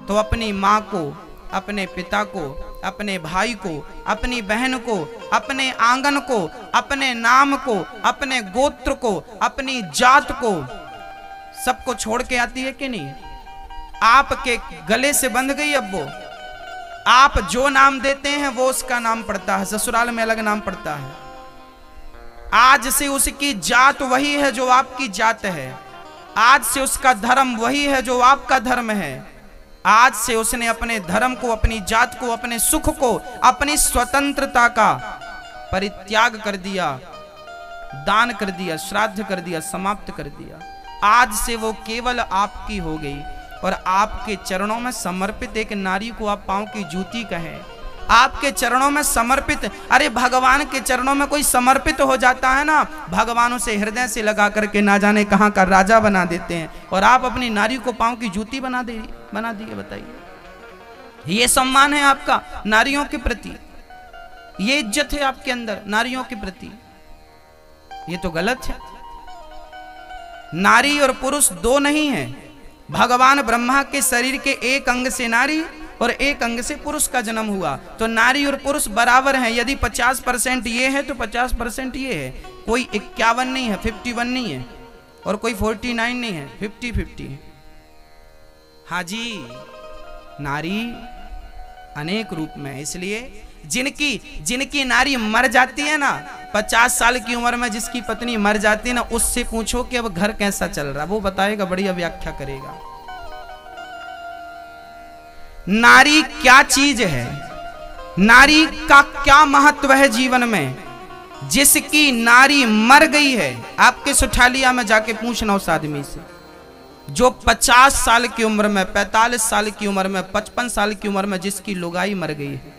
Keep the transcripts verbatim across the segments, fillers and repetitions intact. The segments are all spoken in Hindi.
तो अपनी माँ को, अपने पिता को, अपने भाई को, अपनी बहन को, अपने आंगन को, अपने नाम को, अपने गोत्र को, अपनी जात को, सबको छोड़ के आती है कि नहीं? आपके गले से बंध गई अब वो। आप जो नाम देते हैं वो उसका नाम पड़ता है, ससुराल में अलग नाम पड़ता है। आज से उसकी जात वही है जो आपकी जात है, आज से उसका धर्म वही है जो आपका धर्म है। आज से उसने अपने धर्म को, अपनी जात को, अपने सुख को, अपनी स्वतंत्रता का परित्याग कर दिया, दान कर दिया, श्राद्ध कर दिया, समाप्त कर दिया। आज से वो केवल आपकी हो गई और आपके चरणों में समर्पित एक नारी को आप पांव की जूती कहें, आपके चरणों में समर्पित। अरे भगवान के चरणों में कोई समर्पित हो जाता है ना, भगवान उसे हृदय से लगा करके ना जाने कहां का राजा बना देते हैं, और आप अपनी नारी को पांव की जूती बना दे बना दिए। बताइए, ये सम्मान है आपका नारियों के प्रति, ये इज्जत है आपके अंदर नारियों के प्रति? ये तो गलत है। नारी और पुरुष दो नहीं है। भगवान ब्रह्मा के शरीर के एक अंग से नारी और एक अंग से पुरुष का जन्म हुआ, तो नारी और पुरुष बराबर हैं। यदि पचास परसेंट ये है तो पचास परसेंट ये है। कोई इक्यावन नहीं है, फिफ्टी वन नहीं है, और कोई फोर्टी नाइन नहीं है, फिफ्टी फिफ्टी है। हाँ जी, नारी अनेक रूप में है। इसलिए जिनकी जिनकी नारी मर जाती है ना, पचास साल की उम्र में जिसकी पत्नी मर जाती है ना, उससे पूछो कि अब घर कैसा चल रहा, वो बताएगा, बढ़िया व्याख्या करेगा। नारी क्या चीज है, नारी का क्या महत्व है जीवन में? जिसकी नारी मर गई है, आपके सुठालिया में जाके पूछना उस आदमी से जो पचास साल की उम्र में, पैंतालीस साल की उम्र में, पचपन साल की उम्र में जिसकी लुगाई मर गई है,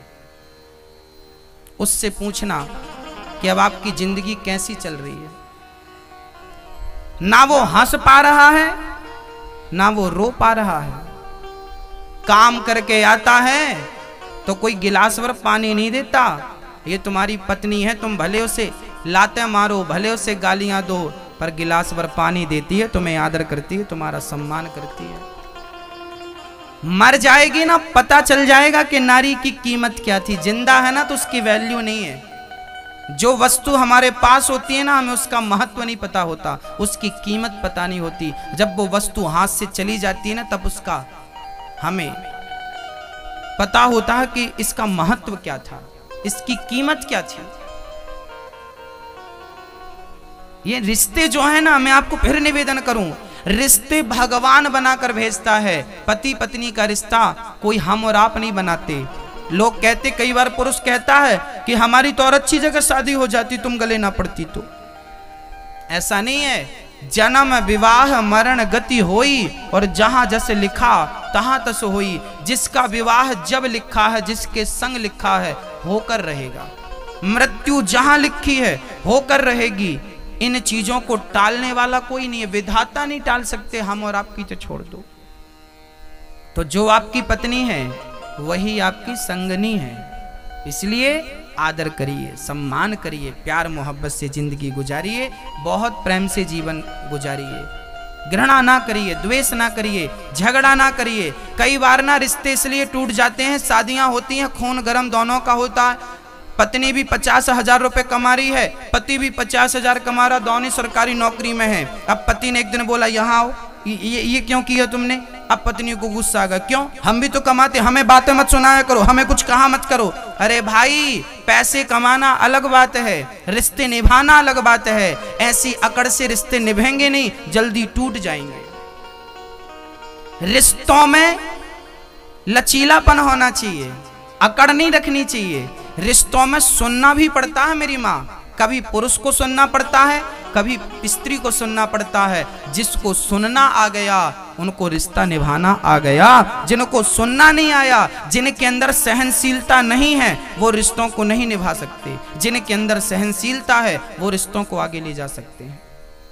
उससे पूछना कि अब आपकी जिंदगी कैसी चल रही है। ना वो हंस पा रहा है, ना वो रो पा रहा है। काम करके आता है तो कोई गिलास भर पानी नहीं देता। ये तुम्हारी पत्नी है, तुम भले उसे लाते मारो, भले उसे गालियां दो, पर गिलास भर पानी देती है, तुम्हें आदर करती है, तुम्हारा सम्मान करती है। मर जाएगी ना, पता चल जाएगा कि नारी की कीमत क्या थी। जिंदा है ना तो उसकी वैल्यू नहीं है। जो वस्तु हमारे पास होती है ना, हमें उसका महत्व नहीं पता होता, उसकी कीमत पता नहीं होती। जब वो वस्तु हाथ से चली जाती है ना, तब उसका हमें पता होता है कि इसका महत्व क्या था, इसकी कीमत क्या थी। ये रिश्ते जो है ना, मैं आपको फिर निवेदन करूं, रिश्ते भगवान बनाकर भेजता है। पति पत्नी का रिश्ता कोई हम और आप नहीं बनाते। लोग कहते, कई बार पुरुष कहता है कि हमारी तो और अच्छी जगह शादी हो जाती, तुम गले ना पड़ती तो। ऐसा नहीं है। जन्म विवाह मरण गति होई, और जहां जैसे लिखा तहां तस होई। जिसका विवाह जब लिखा है, जिसके संग लिखा है, होकर रहेगा। मृत्यु जहां लिखी है, होकर रहेगी। इन चीजों को टालने वाला कोई नहीं है, विधाता नहीं टाल सकते। हम और आपकी तो छोड़ दो। तो जो आपकी पत्नी है वही आपकी संगनी है। इसलिए आदर करिए, सम्मान करिए, प्यार मोहब्बत से जिंदगी गुजारिए, बहुत प्रेम से जीवन गुजारिए। घृणा ना करिए, द्वेष ना करिए, झगड़ा ना करिए। कई बार ना रिश्ते इसलिए टूट जाते हैं, शादियां होती हैं, खून गर्म दोनों का होता है। पत्नी भी पचास हजार रुपए कमा रही है, पति भी पचास हजार कमा रहा, दोनों सरकारी नौकरी में है। अब पति ने एक दिन बोला, यहाँ आओ, ये ये क्यों किया तुमने? अब पत्नी को गुस्सा आ गया, क्यों? हम भी तो कमाते, हमें बातें मत सुनाया करो, हमें कुछ कहा मत करो। अरे भाई, पैसे कमाना अलग बात है, रिश्ते निभाना अलग बात है। ऐसी अकड़ से रिश्ते निभेंगे नहीं, जल्दी टूट जाएंगे। रिश्तों में लचीलापन होना चाहिए, अकड़ नहीं रखनी चाहिए। रिश्तों में सुनना भी पड़ता है मेरी माँ, कभी पुरुष को सुनना पड़ता है, कभी स्त्री को सुनना पड़ता है। जिसको सुनना आ गया उनको रिश्ता निभाना आ गया, जिनको सुनना नहीं आया, जिनके अंदर सहनशीलता नहीं है, वो रिश्तों को नहीं निभा सकते। जिनके अंदर सहनशीलता है वो रिश्तों को आगे ले जा सकते हैं।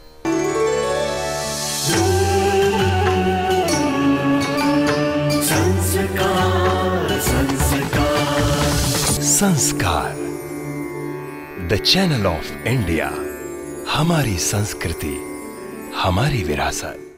संस्कार, द चैनल ऑफ इंडिया। हमारी संस्कृति, हमारी विरासत।